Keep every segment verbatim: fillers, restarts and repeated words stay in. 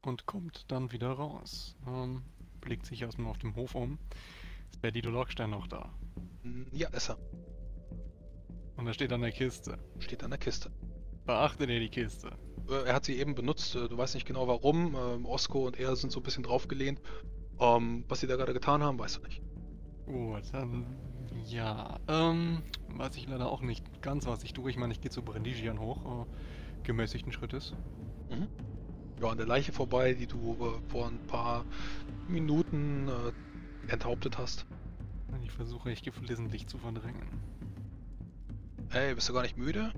und kommt dann wieder raus. Ähm, blickt sich erstmal auf dem Hof um. Ist Perdito Lockstein noch da? Hm, Ja, ist er. Und er steht an der Kiste. Steht an der Kiste. Beachtet ihr die Kiste? Äh, Er hat sie eben benutzt. äh, Du weißt nicht genau warum. Ähm, Osko und er sind so ein bisschen draufgelehnt. Ähm, was sie da gerade getan haben, weißt du nicht. Gut, dann ja. Ähm, weiß ich leider auch nicht ganz, was ich tue. Ich meine, ich gehe zu Brendigian hoch, äh, gemäßigten Schrittes. Mhm. Ja, an der Leiche vorbei, die du äh, vor ein paar Minuten äh, enthauptet hast. Und ich versuche, ich geflissentlich zu verdrängen. Ey, bist du gar nicht müde?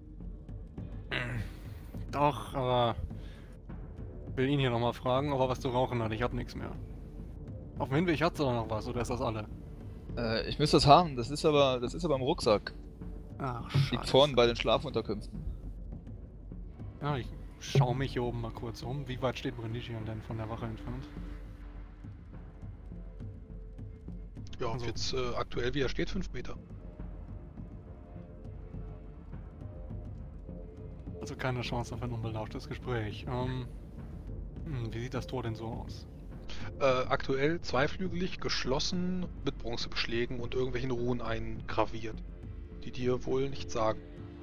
Doch, aber ich will ihn hier nochmal fragen, ob er was zu rauchen hat. Ich hab nichts mehr. Auf dem Hinweg hat's doch noch was, oder ist das alle? Äh, ich müsste das haben, das ist aber, das ist aber im Rucksack. Ach, Liegt scheiße. vorne bei den Schlafunterkünften. Ja, ich schaue mich hier oben mal kurz um. Wie weit steht Brendigian denn von der Wache entfernt? Ja, Also- jetzt äh, aktuell wie er steht, fünf Meter. Also keine Chance auf ein unbelauschtes Gespräch. Ähm, hm, wie sieht das Tor denn so aus? Äh, aktuell zweiflügelig, geschlossen, mit Bronzebeschlägen und irgendwelchen Runen eingraviert, die dir wohl nichts sagen.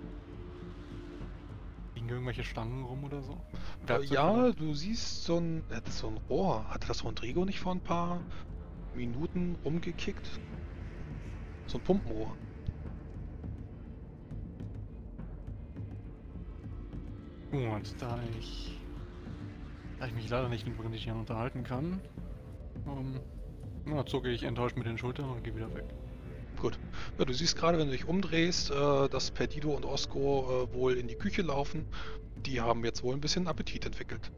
Liegen irgendwelche Stangen rum oder so? Äh, Werkzeug ja, vielleicht? du siehst so ein, äh, das ist so ein Rohr. Hatte das Rodrigo nicht vor ein paar Minuten rumgekickt? So ein Pumpenrohr. Gut, da ich, da ich mich leider nicht mit Brendigian unterhalten kann, ähm, na, zucke ich enttäuscht mit den Schultern und gehe wieder weg. Gut. Ja, du siehst gerade, wenn du dich umdrehst, äh, dass Perdido und Osko äh, wohl in die Küche laufen. Die haben jetzt wohl ein bisschen Appetit entwickelt.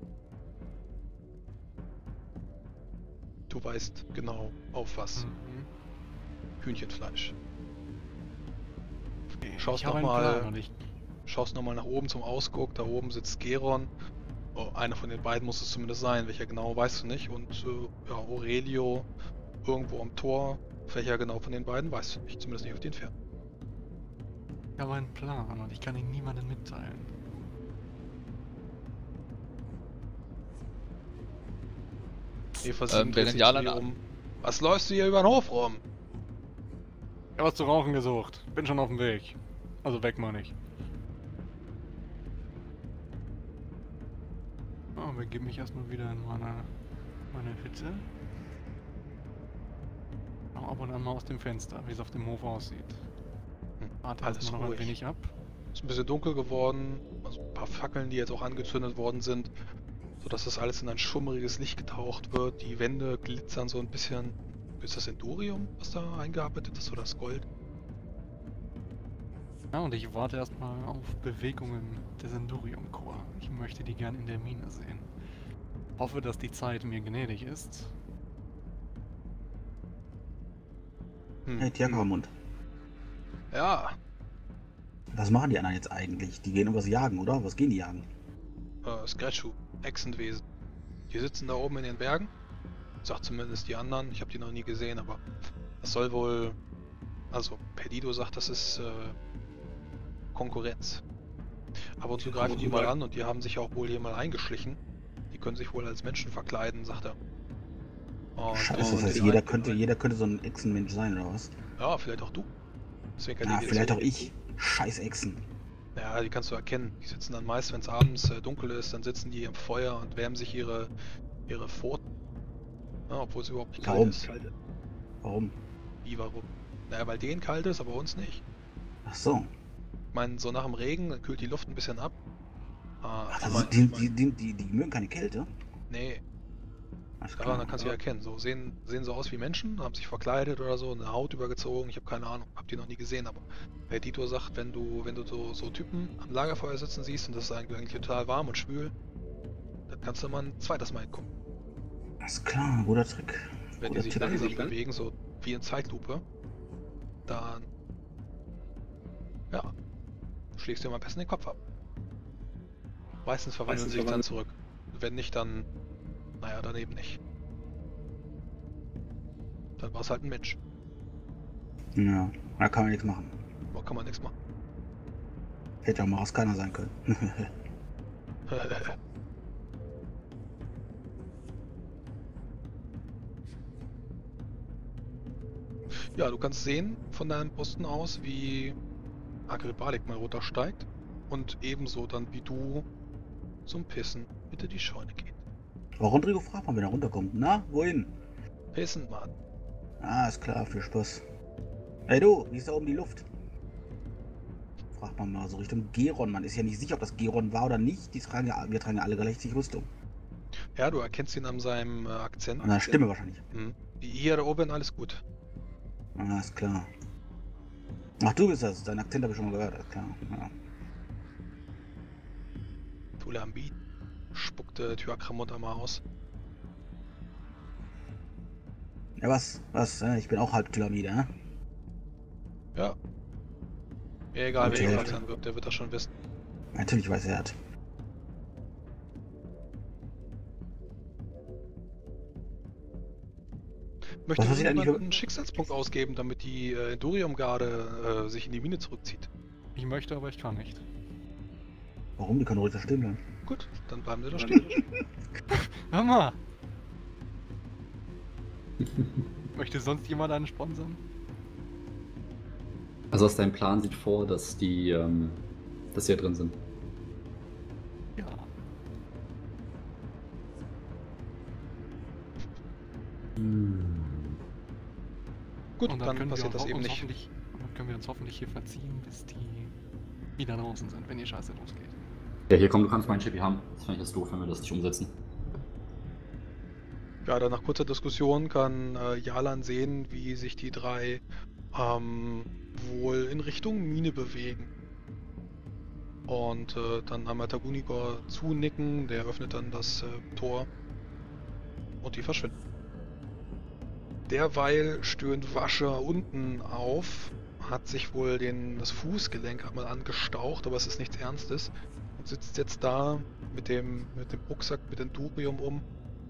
Du weißt genau auf was. Mhm. Hühnchenfleisch. Okay, Schaust ich habe noch einen Plan mal- und ich... Schaust nochmal nach oben zum Ausguck. Da oben sitzt Geron. Oh, einer von den beiden muss es zumindest sein. Welcher genau, weißt du nicht. Und äh, ja, Aurelio irgendwo am Tor. Welcher genau von den beiden, weißt du nicht. Zumindest nicht auf den Pferd. Ich habe einen Plan und ich kann ihn niemandem mitteilen. Eva Ähm, sieben wenn dreht sich ja, zu dann dir an. um. Was läufst du hier über den Hof rum? Ich habe was zu rauchen gesucht. Bin schon auf dem Weg. Also weg, meine ich. Oh, begebe mich erstmal wieder in meine, meine Hütte. Schau ab und an mal aus dem Fenster, wie es auf dem Hof aussieht. Hm, Warte alles erstmal noch ein ruhig. wenig ab. Ist ein bisschen dunkel geworden. Also ein paar Fackeln, die jetzt auch angezündet worden sind. Sodass das alles in ein schummriges Licht getaucht wird. Die Wände glitzern so ein bisschen. Ist das Endurium, was da eingearbeitet ist, oder das Gold? Ja, und ich warte erstmal auf Bewegungen des Endurium-Chor. Ich möchte die gern in der Mine sehen. Hoffe, dass die Zeit mir gnädig ist. Hm, Hey, Tierkamund. Ja, Was machen die anderen jetzt eigentlich? Die gehen irgendwas jagen, oder? Was gehen die jagen? äh, Scratchu, Echsenwesen. Die sitzen da oben in den Bergen. Sagt zumindest die anderen. Ich habe die noch nie gesehen, aber das soll wohl. Also, Perdido sagt, das ist äh, Konkurrenz. Aber und zu greifen die mal an und die haben sich auch wohl hier mal eingeschlichen. Die können sich wohl als Menschen verkleiden, sagt er. Und Scheiße, wenn das heißt, die jeder ein- könnte, jeder könnte so ein Echsenmensch sein, oder was? Ja, vielleicht auch du. Deswegen Ja, dir vielleicht zu. auch ich. Scheiß Echsen. Ja, die kannst du erkennen. Die sitzen dann meist, wenn es abends äh, dunkel ist, dann sitzen die am Feuer und wärmen sich ihre, ihre Pfoten. Ja, obwohl es überhaupt nicht kalt Warum? ist. Warum? Wie, warum? Naja, weil denen kalt ist, aber uns nicht. Ach so. Ich meine, so nach dem Regen dann kühlt die Luft ein bisschen ab. Ah, Ach, ich das mein, ist, die, die, die, die, die mögen keine Kälte? nee, Alles daran klar. dann kannst du ja erkennen. So sehen, sehen so aus wie Menschen, haben sich verkleidet oder so, eine Haut übergezogen. Ich habe keine Ahnung, hab die noch nie gesehen, aber der Dito sagt, wenn du, wenn du so, so Typen am Lagerfeuer sitzen siehst und das ist eigentlich eigentlich total warm und schwül, dann kannst du mal ein zweites Mal hingucken. Alles klar, guter Trick. Wenn die Guter sich Tipp. langsam bewegen, so wie in Zeitlupe, dann ja, schlägst du dir mal am besten den Kopf ab. Meistens verwandeln sie sich dann zurück. Wenn nicht, dann, naja, dann eben nicht. Dann war es halt ein Mensch. Ja, da kann man nichts machen. Da kann man nichts machen. Hätte auch mal aus keiner sein können. Ja, du kannst sehen von deinem Posten aus, wie Agribalik mal runtersteigt und ebenso dann wie du zum Pissen hinter die Scheune geht. Aber Rodrigo fragt mal, wenn er runterkommt. Na, wohin? Pissen, Mann. Ah, ist klar, viel Spaß. Hey du, wie ist da oben die Luft? Fragt man mal so Richtung Geron. Man ist ja nicht sicher, ob das Geron war oder nicht. Die tragen ja, wir tragen ja alle gleichzeitig Rüstung. Ja, du erkennst ihn an seinem äh, Akzent. An der Stimme wahrscheinlich. Mhm. Hier da oben alles gut. Ah, ist klar. Ach, du bist das. Deinen Akzent habe ich schon mal gehört. Ist klar. Ja. Tulambi spuckte Thyakramot einmal aus. Ja, was? Was? äh, Ich bin auch halb Tylamide, ne? Ja. Ja, egal, Okay. wer ihn Akzent wird, der wird das schon wissen. Natürlich weiß er es. Möchte passiert jemand eigentlich- einen Schicksalspunkt ausgeben, damit die äh, Endurium-Garde äh, sich in die Mine zurückzieht? Ich möchte, aber ich kann nicht. Warum? Die können ruhig da stehen bleiben. Gut, dann bleiben sie da stehen. Hör mal! Möchte sonst jemand einen sponsern? Also aus deinem Plan sieht vor, dass die, ähm, dass sie ja drin sind. Ja. Gut, Und dann, können passiert wir das eben uns nicht. hoffentlich- Dann können wir uns hoffentlich hier verziehen, bis die wieder draußen sind, wenn die Scheiße losgeht. Ja, hier komm, du kannst meinen Chippy haben. Das fand ich jetzt doof, wenn wir das nicht umsetzen. Ja, dann nach kurzer Diskussion kann äh, Jalan sehen, wie sich die drei ähm, wohl in Richtung Mine bewegen. Und äh, dann einmal Tagunigor zunicken, der öffnet dann das äh, Tor und die verschwinden. Derweil stöhnt Wascher unten auf, hat sich wohl den, das Fußgelenk einmal angestaucht, aber es ist nichts Ernstes und sitzt jetzt da mit dem, mit dem Rucksack mit Endurium um.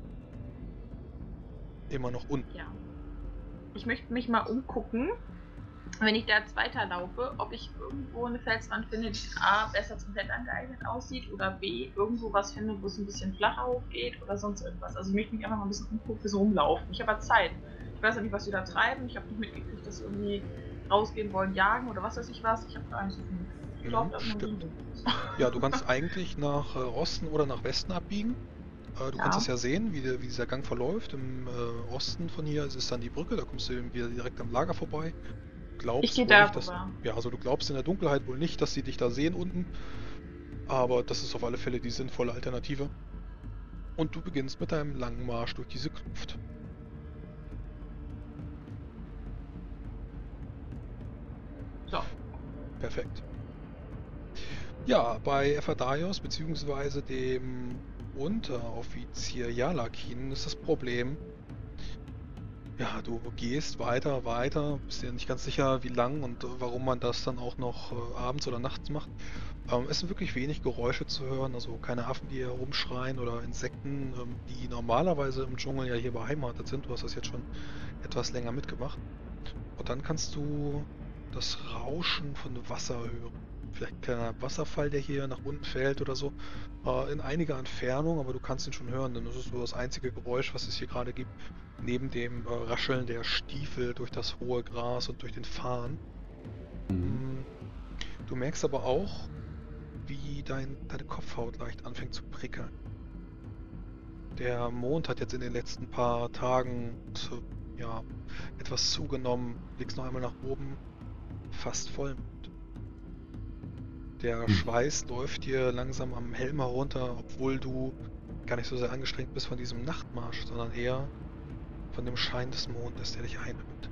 Immer noch unten. Ja. Ich möchte mich mal umgucken, wenn ich da jetzt weiterlaufe, ob ich irgendwo eine Felswand finde, die A, besser zum Klettern geeignet aussieht oder B, irgendwo was finde, wo es ein bisschen flacher hochgeht oder sonst irgendwas. Also ich möchte mich einfach mal ein bisschen umgucken, so rumlaufen. Ich habe ja Zeit. Ich weiß ja nicht, was wir da treiben. Ich habe nicht mitgekriegt, dass wir irgendwie rausgehen wollen, jagen oder was weiß ich was. Ich habe gar nicht so viel. Ich glaube, Mhm, das ist stimmt. nur Ja, du kannst eigentlich nach äh, Osten oder nach Westen abbiegen. Äh, du Ja. kannst es ja sehen, wie, der, wie dieser Gang verläuft. Im äh, Osten von hier ist es dann die Brücke, da kommst du eben wieder direkt am Lager vorbei. Glaubst Ich gehe wohl da nicht, dass, rüber. ja, also du glaubst in der Dunkelheit wohl nicht, dass sie dich da sehen unten. Aber das ist auf alle Fälle die sinnvolle Alternative. Und du beginnst mit deinem langen Marsch durch diese Kluft. So. Perfekt. Ja, bei Ephadaios bzw. dem Unteroffizier Jalakin ist das Problem, ja, du gehst weiter, weiter, bist dir nicht ganz sicher, wie lang und äh, warum man das dann auch noch äh, abends oder nachts macht. Ähm, es sind wirklich wenig Geräusche zu hören, also keine Affen, die hier rumschreien oder Insekten, ähm, die normalerweise im Dschungel ja hier beheimatet sind. Du hast das jetzt schon etwas länger mitgemacht. Und dann kannst du das Rauschen von Wasser hören. Vielleicht ein kleiner Wasserfall, der hier nach unten fällt oder so. Äh, in einiger Entfernung, aber du kannst ihn schon hören, denn das ist so das einzige Geräusch, was es hier gerade gibt. Neben dem äh, Rascheln der Stiefel durch das hohe Gras und durch den Farn. Mhm. Mm, Du merkst aber auch, wie dein, deine Kopfhaut leicht anfängt zu prickeln. Der Mond hat jetzt in den letzten paar Tagen zu, ja, etwas zugenommen. Blickst noch einmal nach oben. Fast Vollmond. Der Hm. Schweiß läuft dir langsam am Helm herunter, obwohl du gar nicht so sehr angestrengt bist von diesem Nachtmarsch, sondern eher von dem Schein des Mondes, der dich einhüllt.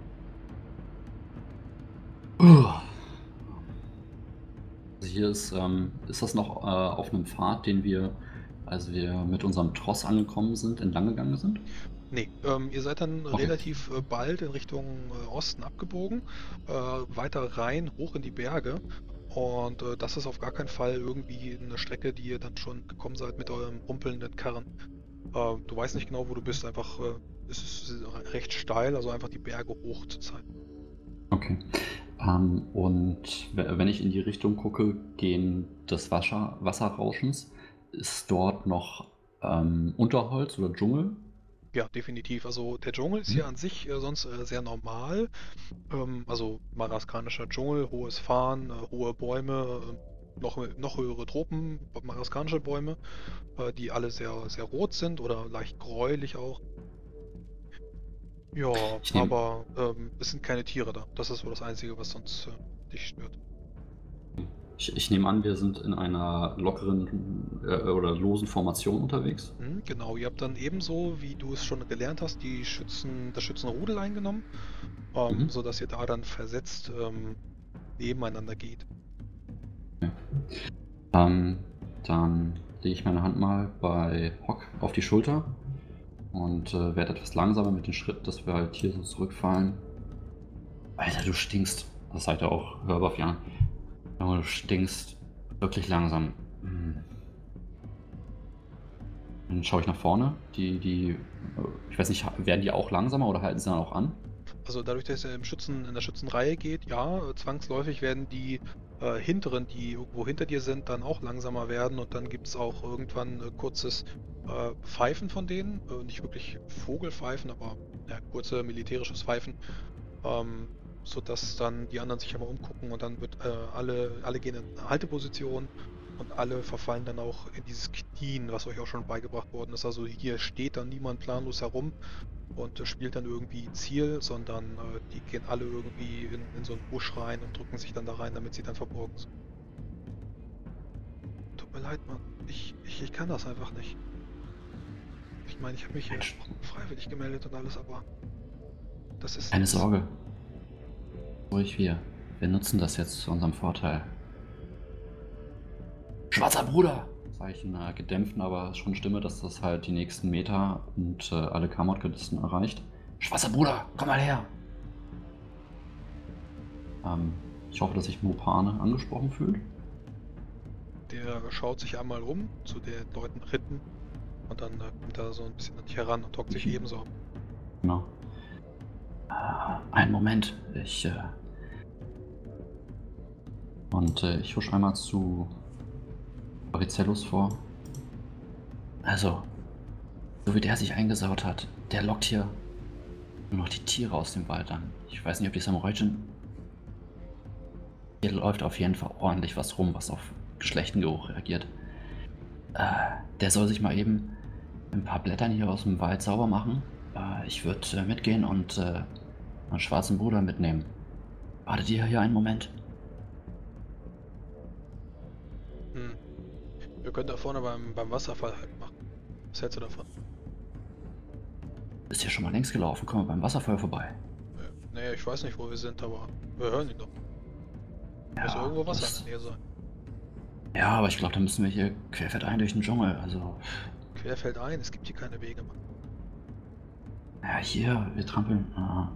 Also hier ist, ähm, ist das noch äh, auf einem Pfad, den wir, als wir mit unserem Tross angekommen sind, entlang gegangen sind? Nee, ähm, ihr seid dann Okay. relativ äh, bald in Richtung äh, Osten abgebogen, äh, weiter rein, hoch in die Berge. Und äh, das ist auf gar keinen Fall irgendwie eine Strecke, die ihr dann schon gekommen seid mit eurem rumpelnden Karren. Äh, du weißt nicht genau, wo du bist, einfach äh, es ist recht steil, also einfach die Berge hoch zur Zeit. Okay. Ähm, und w- wenn ich in die Richtung gucke, gehen des Wasser Wasserrauschens, ist dort noch ähm, Unterholz oder Dschungel? Ja, definitiv. Also der Dschungel ist hier an sich äh, sonst äh, sehr normal. Ähm, also madagasikanischer Dschungel, hohes Farn, äh, hohe Bäume, äh, noch, noch höhere Tropen, madagasikanische Bäume, äh, die alle sehr, sehr rot sind oder leicht gräulich auch. Ja, Ich nehme aber ähm, es sind keine Tiere da. Das ist wohl das Einzige, was sonst äh, dich stört. ich, ich nehm an, wir sind in einer lockeren äh, oder losen Formation unterwegs. Mhm, genau, ihr habt dann ebenso, wie du es schon gelernt hast, die Schützen, das Schützenrudel eingenommen, ähm, Mhm. sodass ihr da dann versetzt ähm, nebeneinander geht. Ja. Ähm, dann lege ich meine Hand mal bei Hock auf die Schulter und äh, werde etwas langsamer mit dem Schritt, dass wir halt hier so zurückfallen. Alter, du stinkst. Das sagt er auch hörbar an. Junge, du stinkst wirklich langsam. Hm. Dann schaue ich nach vorne. Die, die, äh, ich weiß nicht, werden die auch langsamer oder halten sie dann auch an? Also dadurch, dass ihr im Schützen, in der Schützenreihe geht, ja, äh, zwangsläufig werden die äh, hinteren, die irgendwo hinter dir sind, dann auch langsamer werden und dann gibt es auch irgendwann äh, kurzes äh, Pfeifen von denen, äh, nicht wirklich Vogelpfeifen, aber ja, kurze militärisches Pfeifen, ähm, sodass dann die anderen sich einmal umgucken und dann wird äh, alle, alle gehen in Halteposition und alle verfallen dann auch in dieses Knien, was euch auch schon beigebracht worden ist. Also hier steht dann niemand planlos herum und äh, spielt dann irgendwie Ziel, sondern äh, die gehen alle irgendwie in, in so einen Busch rein und drücken sich dann da rein, damit sie dann verborgen sind. Tut mir leid, Mann. Ich, ich, ich kann das einfach nicht. Ich meine, ich habe mich hier Mensch. freiwillig gemeldet und alles, aber das ist... Keine Sorge. Ruhig wir. Wir nutzen das jetzt zu unserem Vorteil. Schwarzer Bruder! Sage ich in einer gedämpften, aber schon Stimme, dass das halt die nächsten Meter und äh, alle Kammerkünsten erreicht. Schwarzer Bruder, komm mal her! Ähm, ich hoffe, dass sich Mopane angesprochen fühlt. Der schaut sich einmal um zu den Leuten hinten und dann äh, kommt er so ein bisschen an dich heran und hockt sich Mhm. ebenso. Genau. Äh, einen Moment, ich äh, und äh, ich husch einmal zu Arizellus vor. Also, so wie der sich eingesaut hat, der lockt hier nur noch die Tiere aus dem Wald an. Ich weiß nicht, ob die Samurai-Jin... Hier läuft auf jeden Fall ordentlich was rum, was auf Geschlechtengeruch reagiert. Äh, der soll sich mal eben ein paar Blättern hier aus dem Wald sauber machen. Äh, ich würde äh, mitgehen und äh, meinen schwarzen Bruder mitnehmen. Wartet ihr hier einen Moment? Hm. Wir können da vorne beim, beim Wasserfall halt machen. Was hältst du davon? Ist hier schon mal längst gelaufen, kommen wir beim Wasserfall vorbei. Äh, nee, ich weiß nicht, wo wir sind, aber wir hören ihn doch. Muss ja irgendwo Wasser das- in der Nähe sein. Ja, aber ich glaube, da müssen wir hier querfeldein durch den Dschungel. Also, Querfeld ein, es gibt hier keine Wege, Mann. ja, hier, wir trampeln. Ah.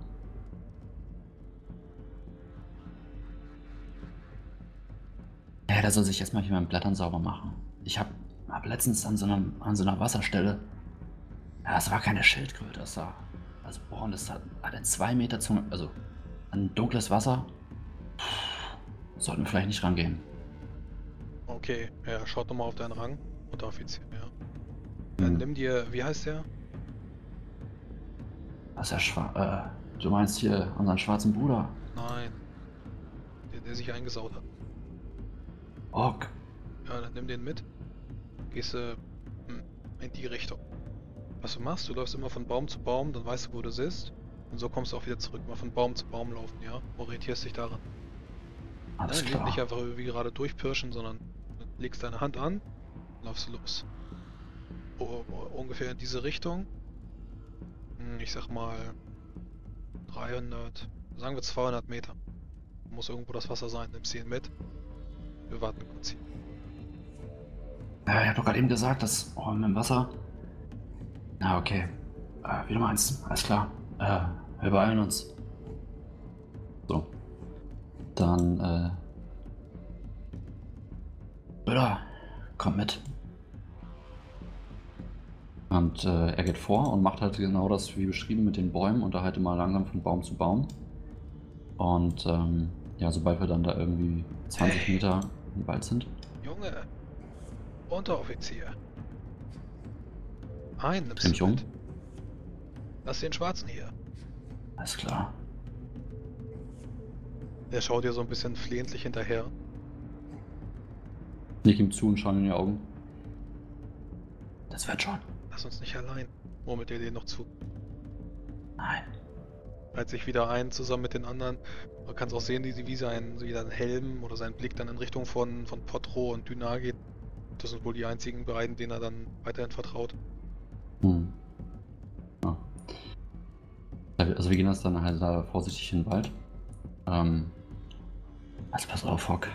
Ja, der soll sich erstmal hier mit Blättern sauber machen. Ich hab, hab letztens an so, einem, an so einer Wasserstelle. Ja, das war keine Schildkröte, das war. Also, boah, und das hat, hat ein zwei Meter Zunge. Also, an dunkles Wasser. Puh, sollten wir vielleicht nicht rangehen. Okay, ja, schaut nochmal auf deinen Rang. Unteroffizier, ja. Dann Hm. nimm dir, wie heißt der? Das ist ja schwa äh, du meinst hier unseren schwarzen Bruder? Nein. Der, der sich eingesaut hat. Ock. Ja, dann nimm den mit. Gehst du hm, in die Richtung. Was du machst, du läufst immer von Baum zu Baum, dann weißt du, wo du bist. Und so kommst du auch wieder zurück. Mal von Baum zu Baum laufen, ja? Orientierst dich daran. Alles Nein, klar. nicht einfach wie gerade durchpirschen, sondern legst deine Hand an, laufst los. O o ungefähr in diese Richtung. Hm, Ich sag mal dreihundert, sagen wir zweihundert Meter. Muss irgendwo das Wasser sein, nimmst ihn mit. Wir warten kurz hier. Ja, ich hab doch gerade eben gesagt, dass. Oh, mit dem Wasser. Na, okay. Äh, wie du meinst. Alles klar. Äh, wir beeilen uns. So. Dann, äh. Bruder, komm mit. Und äh, er geht vor und macht halt genau das wie beschrieben mit den Bäumen und da halt immer langsam von Baum zu Baum. Und ähm, ja, sobald wir dann da irgendwie zwanzig Hey. Meter im Wald sind. Junge! Unteroffizier! Ein nimmst Dreh mich du um. mit. Lass den Schwarzen hier. Alles klar. Der schaut dir so ein bisschen flehentlich hinterher. Nick ihm zu und schau ihm in die Augen. Das wird schon. Lass uns nicht allein. Murmelt er dir noch zu. Nein. Reiht sich wieder ein, zusammen mit den anderen. Man kann es auch sehen, wie, sie- wie sein, wie sein Helm oder sein Blick dann in Richtung von, von Potro und Dynar geht. Das sind wohl die einzigen beiden, denen er dann weiterhin vertraut. Hm. Ja. Also wir gehen jetzt dann halt da vorsichtig in den Wald. Ähm. Also pass auf, Hock.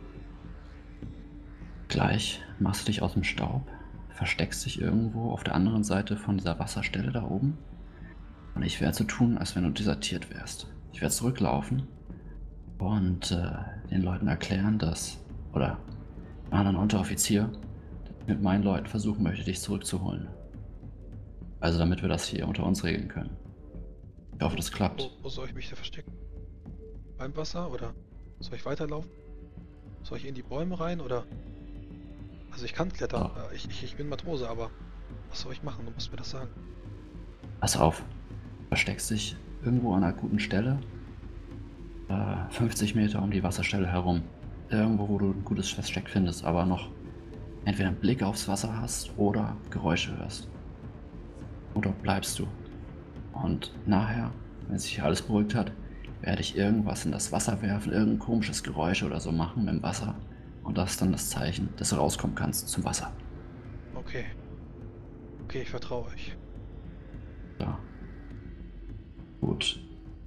Gleich machst du dich aus dem Staub, versteckst dich irgendwo auf der anderen Seite von dieser Wasserstelle da oben. Und ich werde so tun, als wenn du desertiert wärst. Ich werde zurücklaufen und äh, den Leuten erklären, dass, oder einem anderen Unteroffizier, dass ich mit meinen Leuten versuchen möchte, dich zurückzuholen. Also damit wir das hier unter uns regeln können. Ich hoffe, das klappt. Wo, wo soll ich mich da verstecken? Beim Wasser oder soll ich weiterlaufen? Soll ich in die Bäume rein oder? Also ich kann klettern, Ja. äh, ich, ich, ich bin Matrose, aber was soll ich machen? Du musst mir das sagen. Pass auf, versteckst dich irgendwo an einer guten Stelle, äh, fünfzig Meter um die Wasserstelle herum. Irgendwo, wo du ein gutes Versteck findest, aber noch entweder einen Blick aufs Wasser hast oder Geräusche hörst. Und dort bleibst du. Und nachher, wenn sich alles beruhigt hat, werde ich irgendwas in das Wasser werfen, irgendein komisches Geräusch oder so machen im Wasser. Und das ist dann das Zeichen, dass du rauskommen kannst zum Wasser. Okay. Okay, ich vertraue euch. Ja. Gut.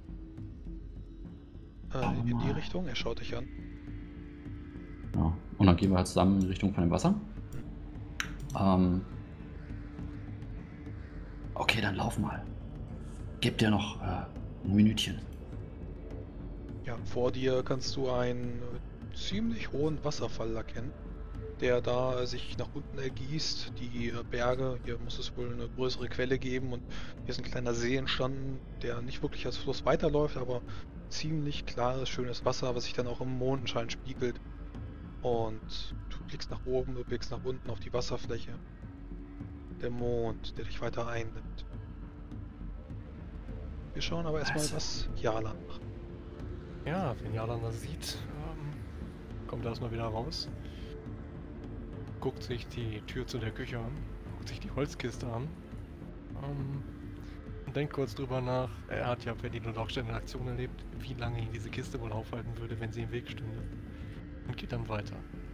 Äh, Schauen wir in die mal. Richtung, er schaut dich an. Ja. Und dann gehen wir halt zusammen in Richtung von dem Wasser. Ähm. Okay, dann lauf mal. Gib dir noch äh, ein Minütchen. Ja, vor dir kannst du einen äh, ziemlich hohen Wasserfall erkennen, der da äh, sich nach unten ergießt. Die äh, Berge, hier muss es wohl eine größere Quelle geben und hier ist ein kleiner See entstanden, der nicht wirklich als Fluss weiterläuft, aber ziemlich klares, schönes Wasser, was sich dann auch im Mondenschein spiegelt. Und du blickst nach oben, du blickst nach unten auf die Wasserfläche. Der Mond, der dich weiter einnimmt. Wir schauen aber erstmal, Also. was Jalan macht. Ja, wenn Jalan das sieht, ähm, kommt er erstmal wieder raus. Guckt sich die Tür zu der Küche an, guckt sich die Holzkiste an. Ähm, und denkt kurz drüber nach. Er hat ja für die Notstelle in Aktion erlebt, wie lange ihn diese Kiste wohl aufhalten würde, wenn sie im Weg stünde. Und geht dann weiter.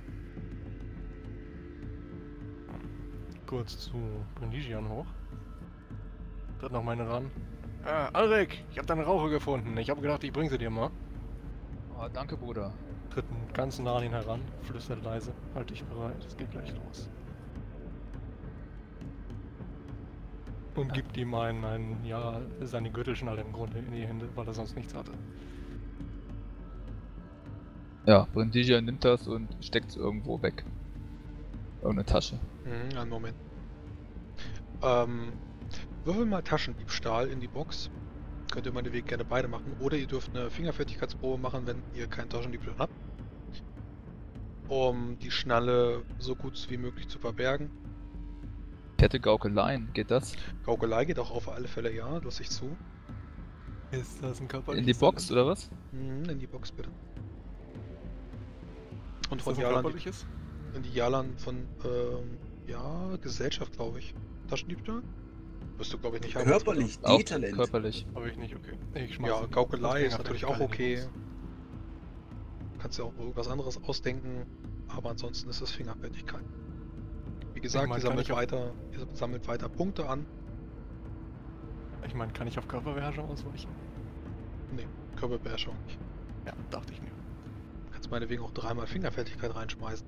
Kurz zu Brindisian hoch. Tritt noch meine ran. Äh, Alrik, ich habe deine Rauche gefunden. Ich habe gedacht, ich bring sie dir mal. Oh, danke, Bruder. Tritt ganz nah an ihn heran, flüstert leise. Halt dich bereit, es geht gleich los. Und gibt ihm einen, einen, ja, seine Gürtel schon alle im Grunde in die Hände, weil er sonst nichts hatte. Ja, Brindisia nimmt das und steckt es irgendwo weg. Irgendeine Tasche. Mhm, einen Moment. Ähm, würfel mal Taschendiebstahl in die Box. Könnt ihr meinetwegen gerne beide machen. Oder ihr dürft eine Fingerfertigkeitsprobe machen, wenn ihr keinen Taschendiebstahl habt. Um die Schnalle so gut wie möglich zu verbergen. Kette Gaukeleien, geht das? Gaukelei geht auch auf alle Fälle, ja, lass ich zu. Ist das ein Körper? In die Box, oder was? Mhm, in die Box bitte. Und Ist von das ein Jalan, die, körperliches? in die Jalan von, ähm, ja, Gesellschaft, glaube ich. Taschendiebstahl? Wirst du, glaube ich, nicht haben. Körperlich, Auch D-Talent. körperlich. Habe ich nicht, okay. Ich schmeiß Ja, ihn. Gaukelei Das ist natürlich auch Fingerfertigkeit in die okay. Box. Kannst ja auch irgendwas anderes ausdenken, aber ansonsten ist es Fingerfertigkeit. Wie gesagt, mein, ihr kann sammelt ich auf- weiter, ihr sammelt weiter Punkte an. Ich meine, kann ich auf Körperbeherrschung ausweichen? Nee, Körperbeherrschung nicht. Ja, dachte ich mir. Du kannst meinetwegen auch dreimal Fingerfertigkeit reinschmeißen,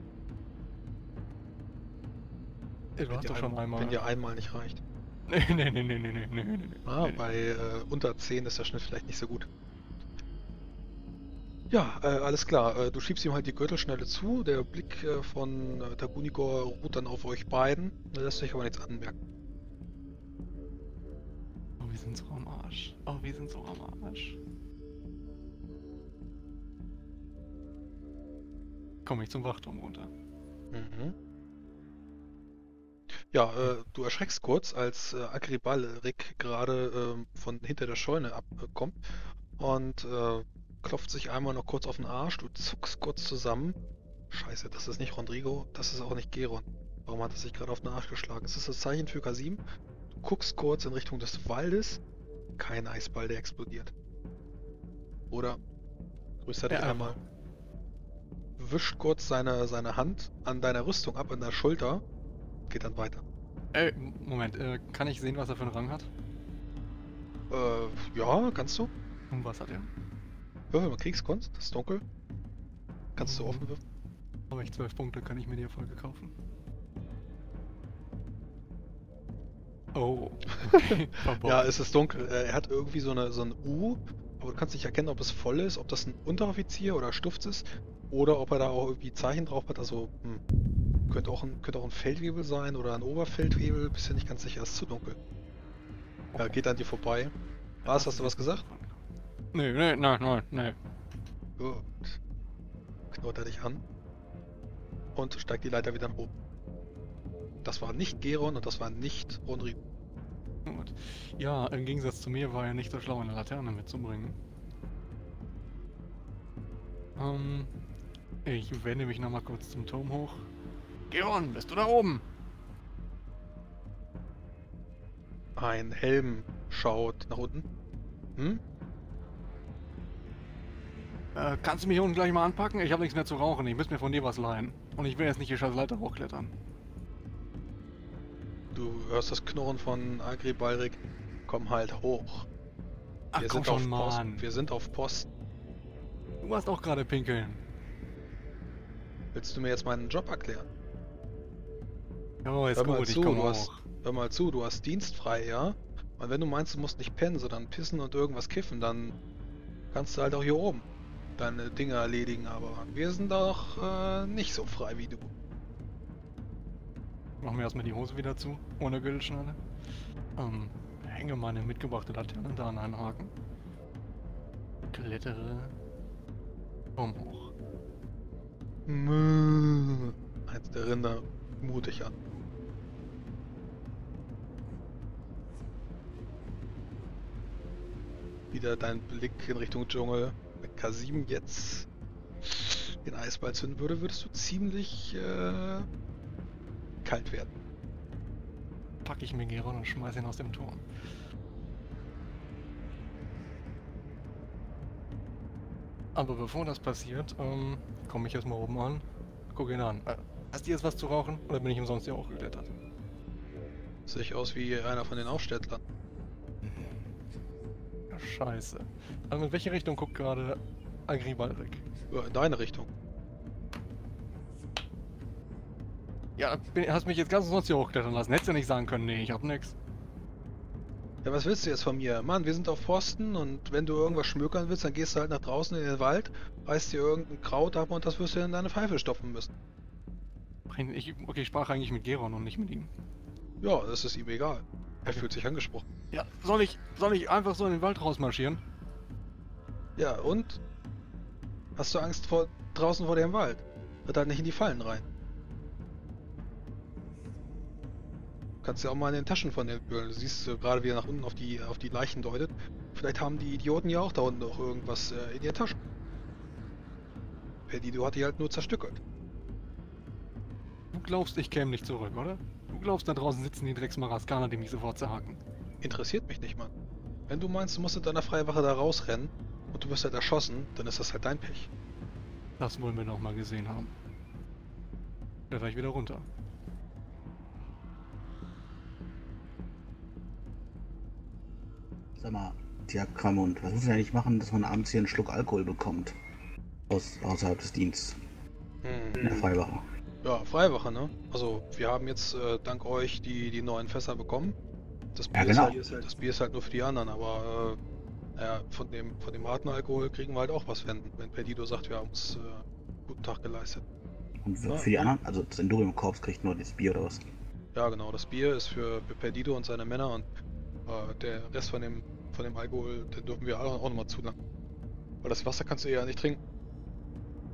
Ey, du wenn hast dir, doch schon ein, einmal. wenn dir einmal nicht reicht. Nee, nee, nee, nee, nee, nee, nee, nee. Ah, nee. bei äh, unter zehn ist der Schnitt vielleicht nicht so gut. Ja, äh, alles klar. Äh, du schiebst ihm halt die Gürtelschnelle zu. Der Blick äh, von äh, Tagunigor ruht dann auf euch beiden. Da lässt sich aber nichts anmerken. Oh, wir sind so am Arsch. Oh, wir sind so am Arsch. Komme ich zum Wachturm runter. Mhm. Ja, äh, du erschreckst kurz, als äh, Agribal-Rick gerade äh, von hinter der Scheune abkommt und äh, klopft sich einmal noch kurz auf den Arsch. Du zuckst kurz zusammen. Scheiße, das ist nicht Rodrigo, das ist auch nicht Geron. Warum hat er sich gerade auf den Arsch geschlagen? Ist das das Zeichen für K sieben? Du guckst kurz in Richtung des Waldes. Kein Eisball, der explodiert. Oder grüßt er dich Ja, einmal. Wischt kurz seine, seine Hand an deiner Rüstung ab, an der Schulter. Geht dann weiter. Äh, Moment, äh, kann ich sehen, was er für einen Rang hat? Äh, ja, kannst du. Und was hat er? Würfel mal Kriegskunst, das ist dunkel. Kannst du Mhm. offen würfeln. Habe ich zwölf Punkte, kann ich mir die Erfolge kaufen. Oh, okay. Verbaut. Ja, es ist dunkel. Äh, Er hat irgendwie so eine so ein U, aber du kannst nicht erkennen, ob es voll ist, ob das ein Unteroffizier oder Stufz ist oder ob er da auch irgendwie Zeichen drauf hat. Also, hm, könnte auch ein, könnte auch ein Feldwebel sein oder ein Oberfeldwebel. Bist ja nicht ganz sicher, ist zu dunkel. Ja, geht an dir vorbei. Was, hast du was gesagt? Nee, nee, nein, nein, nee. Gut. Knurrt er dich an und steigt die Leiter wieder nach oben. Das war nicht Geron und das war nicht Rodrigo. Gut. Ja, im Gegensatz zu mir war er nicht so schlau, eine Laterne mitzubringen. Ähm, ich wende mich nochmal kurz zum Turm hoch. Geron, bist du da oben? Ein Helm schaut nach unten. Hm? Äh, kannst du mich hier unten gleich mal anpacken? Ich habe nichts mehr zu rauchen, ich müsste mir von dir was leihen. Und ich will jetzt nicht die scheiß Leiter hochklettern. Du hörst das Knurren von Agribalrik. Komm halt hoch. Ach Wir komm sind auf schon, Posten. Mann. Wir sind auf Posten. Du warst auch gerade pinkeln. Willst du mir jetzt meinen Job erklären? Oh, ist Hör mal gut, ich zu, komme du auch. hast, hör mal zu, du hast dienstfrei, ja? Und wenn du meinst, du musst nicht pennen, sondern pissen und irgendwas kiffen, dann kannst du halt auch hier oben deine Dinge erledigen. Aber wir sind doch äh, nicht so frei wie du. Machen wir erstmal die Hose wieder zu, ohne Gürtelschnalle. Ähm, hänge meine mitgebrachte Laterne da an einen Haken. Klettere. Komm hoch. Mö. Eins der Rinder mutig an. Wieder dein Blick in Richtung Dschungel. Wenn K sieben jetzt den Eisball zünden würde, würdest du ziemlich äh, kalt werden. Packe ich mir Geron und schmeiße ihn aus dem Turm. Aber bevor das passiert, ähm, komme ich erstmal oben an. Guck ihn an. Äh, hast du jetzt was zu rauchen? Oder bin ich umsonst hier hochgeklettert? Sehe ich aus wie einer von den Aufstädtlern. Ja, scheiße. Also in welche Richtung guckt gerade Agribalrik? Ja, in deine Richtung. Ja, bin, hast mich jetzt ganz umsonst hier hochklettern lassen. Hättest du nicht sagen können, nee, ich hab nix. Ja, was willst du jetzt von mir? Mann, wir sind auf Posten und wenn du irgendwas schmökern willst, dann gehst du halt nach draußen in den Wald, reißt dir irgendein Kraut ab und das wirst du in deine Pfeife stopfen müssen. Ich, okay, ich sprach eigentlich mit Geron und nicht mit ihm. Ja, das ist ihm egal. Er Okay. fühlt sich angesprochen. Ja, soll ich, soll ich einfach so in den Wald rausmarschieren? Ja, und? Hast du Angst vor draußen vor dem Wald? Wird halt nicht in die Fallen rein. Kannst ja auch mal in den Taschen von den Bürgeln. Du siehst äh, gerade, wie er nach unten auf die, auf die Leichen deutet. Vielleicht haben die Idioten ja auch da unten noch irgendwas äh, in ihren Taschen. Perdido hat die halt nur zerstückelt. Du glaubst, ich käme nicht zurück, oder? Du glaubst, da draußen sitzen die Drecksmaraskaner, die mich sofort zerhacken. Interessiert mich nicht, Mann. Wenn du meinst, du musst mit deiner Freiwache da rausrennen und du wirst halt erschossen, dann ist das halt dein Pech. Das wollen wir noch mal gesehen haben. Kletter ich wieder runter. Sag mal, Diakramund, was muss ich eigentlich machen, dass man abends hier einen Schluck Alkohol bekommt? Aus, außerhalb des Dienstes. In der Hm. Freiwache. Ja, Freiwache, ne? Also, wir haben jetzt äh, dank euch die, die neuen Fässer bekommen. Das Bier, Ja, genau. ist halt, das Bier ist halt nur für die anderen, aber äh, ja, von dem, von dem harten Alkohol kriegen wir halt auch was, wenn, wenn Perdido sagt, wir haben uns äh, guten Tag geleistet. Und für, Ja. für die anderen, also das Endurium-Korps kriegt nur das Bier oder was? Ja, genau, das Bier ist für, für Perdido und seine Männer und äh, der Rest von dem, von dem Alkohol, den dürfen wir auch, auch nochmal zulangen. Weil das Wasser kannst du ja nicht trinken.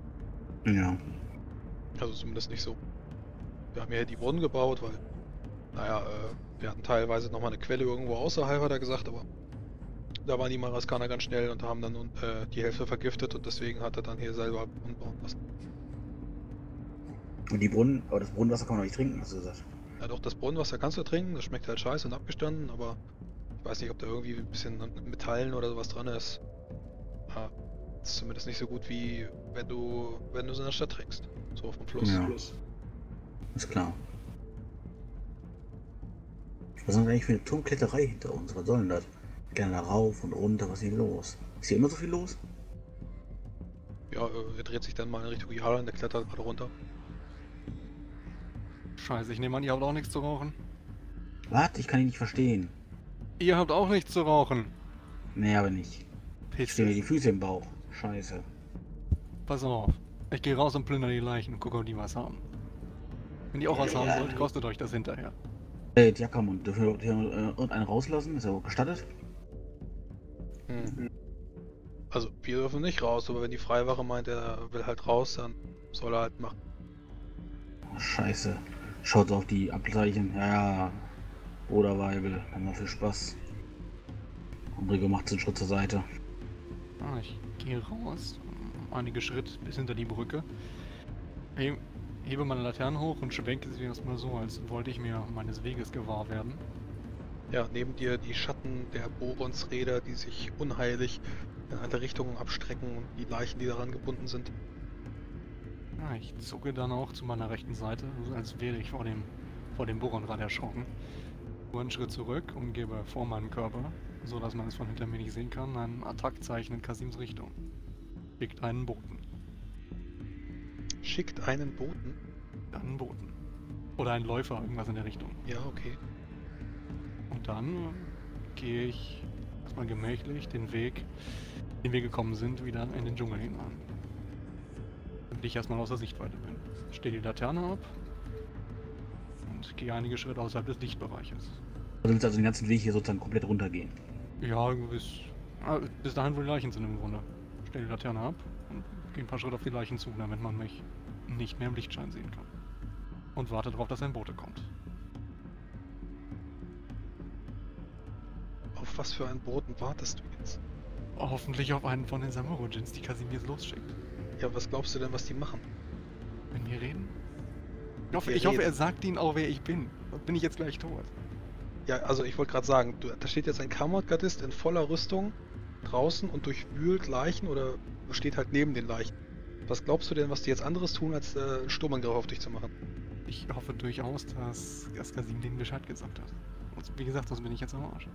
Ja. Also zumindest nicht so. Wir haben ja die Brunnen gebaut, weil naja, äh, wir hatten teilweise nochmal eine Quelle irgendwo außerhalb, hat er gesagt, aber da waren die Maraskaner ganz schnell und haben dann äh, die Hälfte vergiftet und deswegen hat er dann hier selber Brunnen bauen lassen. Und die Brunnen, aber das Brunnenwasser kann man doch nicht trinken, hast du gesagt. Ja doch, das Brunnenwasser kannst du trinken, das schmeckt halt scheiße und abgestanden, aber ich weiß nicht, ob da irgendwie ein bisschen Metallen oder sowas dran ist. Ja, ist zumindest nicht so gut wie wenn du wenn du es in der Stadt trinkst. So vom Fluss. Ja. Fluss. Ist klar. Was ist denn eigentlich für eine Turmkletterei hinter uns? Was soll denn das? Gerne da rauf und runter, was ist hier los? Ist hier immer so viel los? Ja, äh, er dreht sich dann mal in Richtung Jalan, der klettert gerade runter. Scheiße, ich nehme an, ihr habt auch nichts zu rauchen. Was? Ich kann ihn nicht verstehen. Ihr habt auch nichts zu rauchen. Nee, aber nicht. Ich stehe mir die Pisse. Füße im Bauch. Scheiße. Pass auf. Ich gehe raus und plündere die Leichen und gucke, ob die was haben. Wenn die auch was haben sollt, kostet euch das hinterher. Äh, Jakamund, dürfen wir hier äh, irgendeinen rauslassen? Ist er gestattet? Hm. Also, wir dürfen nicht raus, aber wenn die Freiwache meint, er will halt raus, dann soll er halt machen. Oh, scheiße. Schaut auf die Abzeichen. Ja, ja. Oder Weibel. Dann mal viel Spaß. Und Rigo macht den Schritt zur Seite. Ah, ich gehe raus. Einige Schritt bis hinter die Brücke. He hebe meine Laterne hoch und schwenke sie erstmal so, als wollte ich mir meines Weges gewahr werden. Ja, neben dir die Schatten der Boronsräder, die sich unheilig in alle Richtungen abstrecken und die Leichen, die daran gebunden sind. Ja, ich zucke dann auch zu meiner rechten Seite, als wäre ich vor dem, vor dem Boronrad erschrocken. Nur einen Schritt zurück und gebe vor meinem Körper, so dass man es von hinter mir nicht sehen kann, ein Attackzeichen in Kasims Richtung. Schickt einen Boten. Schickt einen Boten? Einen Boten. Oder einen Läufer, irgendwas in der Richtung. Ja, okay. Und dann äh, gehe ich erstmal gemächlich den Weg, den wir gekommen sind, wieder in den Dschungel hinein. Damit ich erstmal außer Sichtweite bin. Stehe die Laterne ab und gehe einige Schritte außerhalb des Lichtbereiches. Du willst also den ganzen Weg hier sozusagen komplett runtergehen. Ja, bis, ah, bis dahin, wo die Leichen sind im Grunde. Stelle die Laterne ab und gehe ein paar Schritte auf die Leichen zu, damit man mich nicht mehr im Lichtschein sehen kann. Und warte darauf, dass ein Bote kommt. Auf was für einen Boten wartest du jetzt? Hoffentlich auf einen von den Samurojins, die Kasimirs losschickt. Ja, was glaubst du denn, was die machen? Wenn wir reden? Ich hoffe, wir ich hoffe, reden. er sagt ihnen auch, wer ich bin. Sonst bin ich jetzt gleich tot. Ja, also ich wollte gerade sagen, du, da steht jetzt ein Kammergardist in voller Rüstung draußen und durchwühlt Leichen oder steht halt neben den Leichen. Was glaubst du denn, was die jetzt anderes tun, als äh, einen Sturmangriff auf dich zu machen? Ich hoffe durchaus, dass, dass Kasim denen Bescheid gesagt hat. Und wie gesagt, sonst bin ich jetzt am Arsch.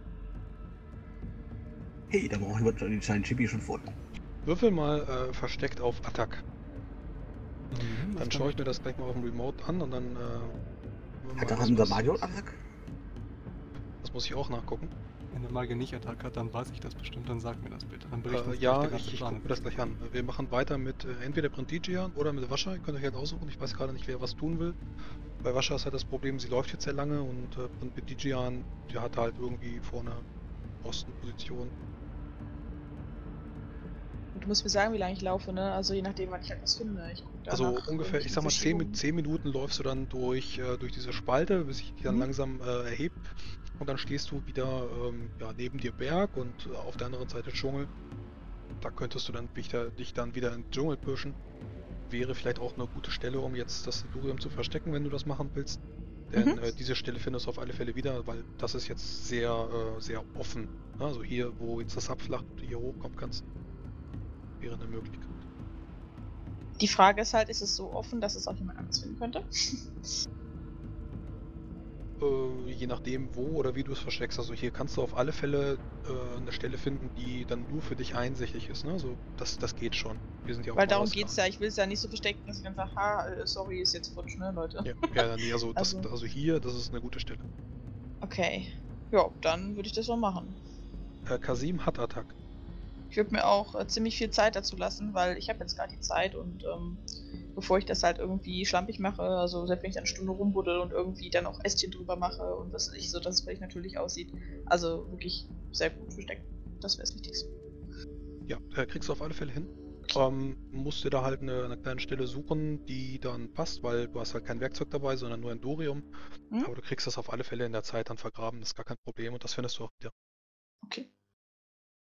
Hey, da brauchen wir den kleinen Chibi schon vor. Würfel mal äh, versteckt auf Attack. Mhm, Dann schaue ich mir das gleich mal auf dem Remote an und dann... Äh, Hat er unser Mario-Attack? Das muss ich auch nachgucken. Wenn der Magier nicht Attack hat, dann weiß ich das bestimmt, dann sag mir das bitte. Dann berichten Äh, Sie, ja, was der ich, ganze ich Plan gucke mir ist. das gleich an. Wir machen weiter mit äh, entweder Printigian oder mit Wascha. Ihr könnt euch halt aussuchen. Ich weiß gerade nicht, wer was tun will. Bei Wascha ist halt das Problem, sie läuft jetzt sehr lange und äh, Printigian, die hat halt irgendwie vorne Ostenposition. Und du musst mir sagen, wie lange ich laufe, ne? Also je nachdem, wann ich halt was finde. Ich guck Also danach ungefähr, ich sag mal, zehn, Verschiebungen. zehn Minuten läufst du dann durch, äh, durch diese Spalte, bis sich die dann Mhm. langsam äh, erhebt. Und dann stehst du wieder ähm, ja, neben dir Berg und äh, auf der anderen Seite Dschungel. Da könntest du dann dich, da, dich dann wieder in den Dschungel pirschen. Wäre vielleicht auch eine gute Stelle, um jetzt das Silurium zu verstecken, wenn du das machen willst. Denn Mhm. äh, diese Stelle findest du auf alle Fälle wieder, weil das ist jetzt sehr, äh, sehr offen. Also hier, wo jetzt das abflacht und du hier hochkommen kannst, wäre eine Möglichkeit. Die Frage ist halt, ist es so offen, dass es auch jemand anderes finden könnte? Äh, je nachdem wo oder wie du es versteckst. Also hier kannst du auf alle Fälle äh, eine Stelle finden, die dann nur für dich einsichtig ist. Ne? Also das, das geht schon. Wir sind ja auch Weil darum Maraskaner. geht's ja. Ich will es ja nicht so verstecken, dass ich dann sage, ha, äh, sorry, ist jetzt futsch, ne, Leute? Ja, ja nee, also, das, Also- also hier, das ist eine gute Stelle. Okay. Ja, dann würde ich das so machen. Äh, Kasim hat Attack. Ich würde mir auch äh, ziemlich viel Zeit dazu lassen, weil ich habe jetzt gerade die Zeit und ähm, bevor ich das halt irgendwie schlampig mache, also selbst wenn ich dann eine Stunde rumbuddel und irgendwie dann auch Ästchen drüber mache und was weiß ich, so dass es vielleicht natürlich aussieht. Also wirklich sehr gut versteckt. Das wäre das Wichtigste. Ja, äh, kriegst du auf alle Fälle hin. Ähm, musst dir da halt eine, eine kleine Stelle suchen, die dann passt, weil du hast halt kein Werkzeug dabei, sondern nur Endurium. Hm? Aber du kriegst das auf alle Fälle in der Zeit dann vergraben, das ist gar kein Problem und das findest du auch wieder. Okay.